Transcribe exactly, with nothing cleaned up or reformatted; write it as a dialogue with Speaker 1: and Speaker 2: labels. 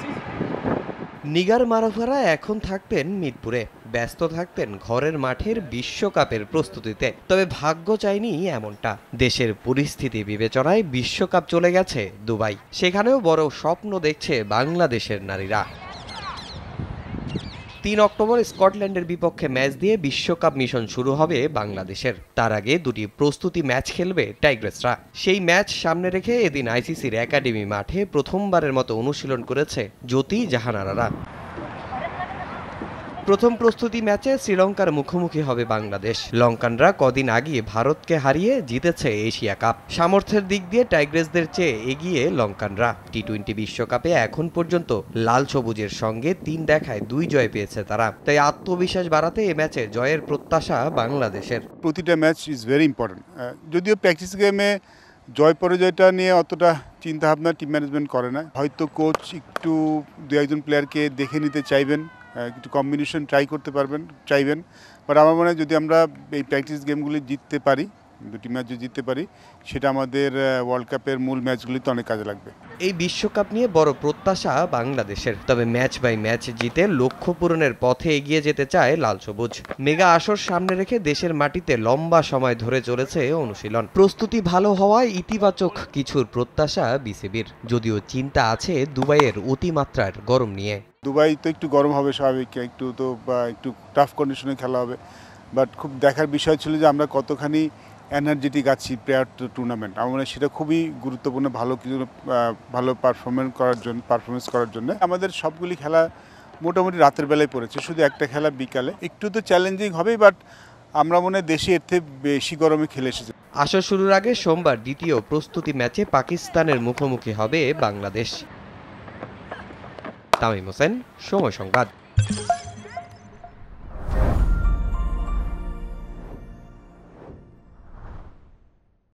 Speaker 1: নিগার মারাফারা এখন থাকবেন মিরপুরে, ব্যস্ত থাকতেন ঘরের মাঠের বিশ্বকাপের প্রস্তুতিতে। তবে ভাগ্য চায়নি এমনটা। দেশের পরিস্থিতি বিবেচনায় বিশ্বকাপ চলে গেছে দুবাই। সেখানেও বড় স্বপ্ন দেখছে বাংলাদেশের নারীরা। তিন অক্টোবর স্কটল্যান্ডের বিপক্ষে ম্যাচ দিয়ে বিশ্বকাপ মিশন শুরু হবে বাংলাদেশের। তার আগে দুটি প্রস্তুতি ম্যাচ খেলবে টাইগ্রেসরা। সেই ম্যাচ সামনে রেখে এদিন আইসিসির একাডেমি মাঠে প্রথমবারের মতো অনুশীলন করেছে জ্যোতি জাহানারারা। প্রথম প্রস্তুতি ম্যাচে শ্রীলঙ্কার মুখোমুখি হবে বাংলাদেশ। লঙ্কানরা কদিন আগে ভারতকে হারিয়ে জিতেছে এশিয়া কাপ। সামর্থ্যের দিক দিয়ে টাইগ্রেসদের চেয়ে এগিয়ে লঙ্কানরা। টি টোয়েন্টি বিশ্বকাপে এখন পর্যন্ত লাল সবুজের সঙ্গে তিন দেখায় দুই জয় পেয়েছে তারা। তাই আত্মবিশ্বাস বাড়াতে এ ম্যাচে জয়ের প্রত্যাশা বাংলাদেশের।
Speaker 2: প্রতিটা ম্যাচ ইজ ভেরি ইম্পর্টেন্ট। যদিও প্র্যাকটিস গেমে জয় পরাজয়টা নিয়ে অতটা চিন্তাভাবনা টিম ম্যানেজমেন্ট করে না। হয়তো কোচ একটু দু একজন প্লেয়ারকে দেখে নিতে চাইবেন, একটু কম্বিনেশন ট্রাই করতে পারবেন চাইবেন। বাট আমার মনে হয় যদি আমরা এই প্র্যাকটিস গেমগুলি জিততে পারি, দুটি ম্যাচ যদি জিততে পারি, সেটা আমাদের ওয়ার্ল্ড কাপের মূল ম্যাচগুলিতে অনেক কাজে লাগবে।
Speaker 1: এই বিশ্বকাপ নিয়ে বড় প্রত্যাশা বাংলাদেশের। তবে ম্যাচ বাই ম্যাচ জিতে লক্ষ্য পূরণের পথে এগিয়ে যেতে চায় লাল সবুজ। মেগা আসর সামনে রেখে দেশের মাটিতে লম্বা সময় ধরে চলেছে অনুশীলন। প্রস্তুতি ভালো হওয়ায় ইতিবাচক কিছুর প্রত্যাশা বিসিবির, যদিও চিন্তা আছে দুবাইয়ের অতিমাত্রার গরম নিয়ে।
Speaker 2: দুবাই তো একটু গরম হবে স্বাভাবিক, একটু তো বা একটু টাফ কন্ডিশনে খেলা হবে। বাট খুব দেখার বিষয় ছিল যে আমরা কতখানি এনার্জেটিক আছি প্রেয়ার টু টুর্নামেন্ট। আমার মনে হয় সেটা খুবই গুরুত্বপূর্ণ, ভালো কিছু ভালো পারফরমেন্স করার জন্য পারফরমেন্স করার জন্য আমাদের সবগুলি খেলা মোটামুটি রাতের বেলায় পড়েছে, শুধু একটা খেলা বিকালে। একটু তো চ্যালেঞ্জিং হবেই, বাট আমরা মনে হয় দেশে এর থেকে বেশি গরমে খেলে এসেছি।
Speaker 1: আসর শুরুর আগে সোমবার দ্বিতীয় প্রস্তুতি ম্যাচে পাকিস্তানের মুখোমুখি হবে বাংলাদেশ। তামিম হোসেন, সময় সংবাদ।